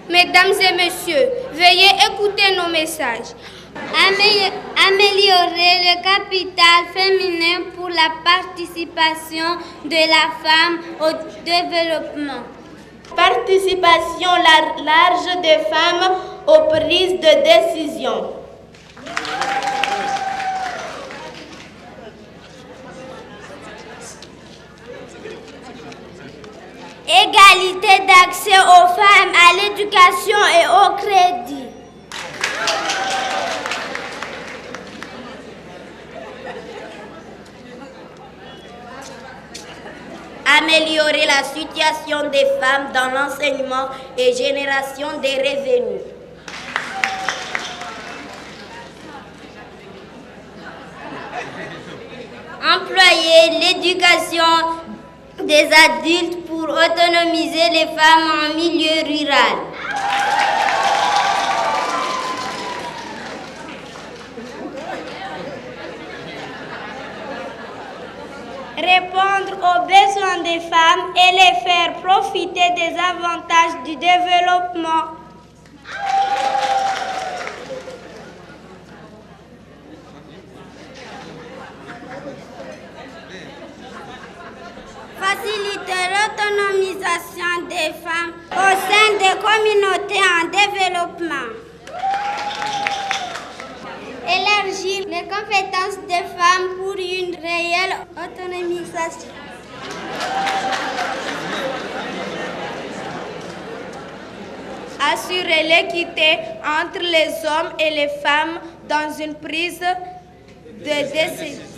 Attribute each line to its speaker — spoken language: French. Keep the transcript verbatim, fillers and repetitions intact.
Speaker 1: Mesdames et messieurs, veuillez écouter nos messages.
Speaker 2: Améliorer le capital féminin pour la participation de la femme au développement.
Speaker 3: Participation large des femmes aux prises de décision.
Speaker 2: Égalité d'accès aux femmes à l'éducation et au crédit.
Speaker 4: Améliorer la situation des femmes dans l'enseignement et génération des revenus.
Speaker 2: Employer l'éducation des adultes pour autonomiser les femmes en milieu rural. Répondre aux besoins des femmes et les faire profiter des avantages du développement. Faciliter l'autonomisation des femmes au sein des communautés en développement. Élargir les compétences des femmes pour une réelle autonomisation.
Speaker 1: Assurer l'équité entre les hommes et les femmes dans une prise de décision.